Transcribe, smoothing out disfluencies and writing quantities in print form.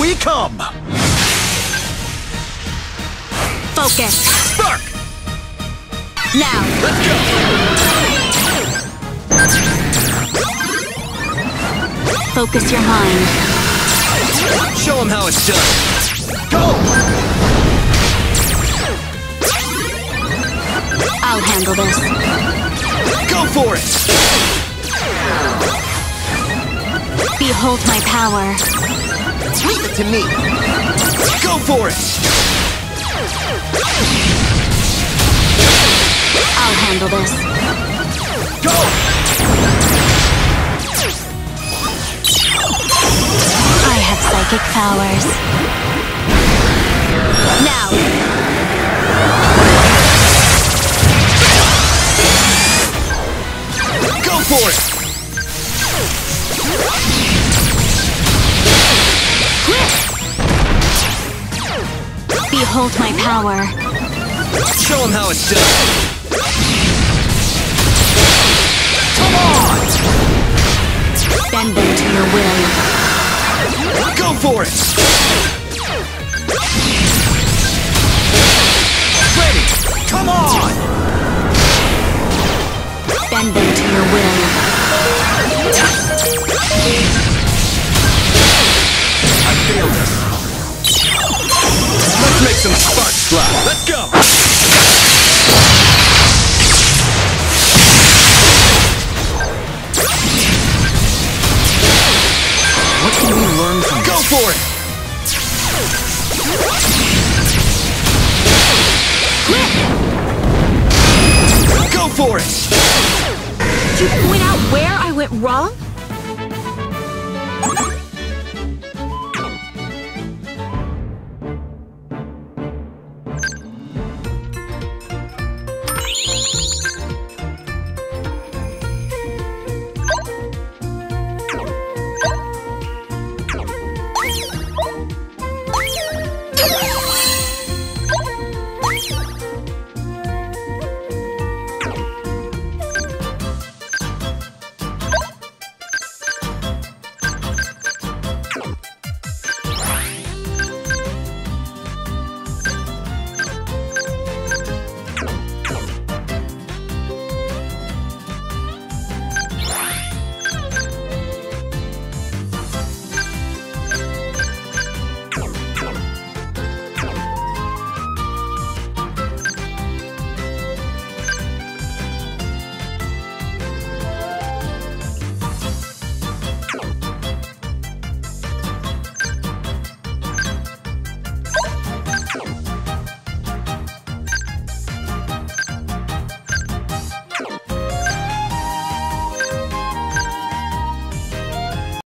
we come! Focus. Spark! Now. Let's go! Focus your mind. Show him how it's done. Go! I'll handle this. Go for it! Behold my power. Leave it to me. Go for it! I'll handle this. Go! I have psychic powers. Now. Go for it! Behold my power. Show him how it's done. Come on! Bend them to your will. Go for it! Ready! Come on! Bend them to your will. I failed us. Let's make some sparks fly. Let's go! What can we learn from this? Go for it! Go for it! Did you point out where I went wrong?